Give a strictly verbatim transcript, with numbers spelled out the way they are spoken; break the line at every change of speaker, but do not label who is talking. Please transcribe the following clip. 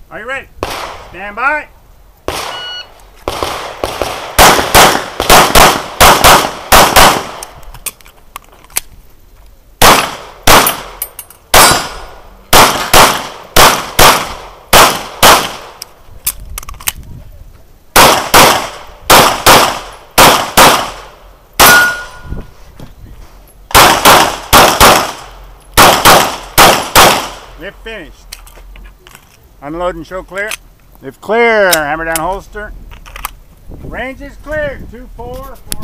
Are you ready? Stand by. Lift finished. Unload and show clear. Lift clear. Hammer down holster. Range is clear. Two four four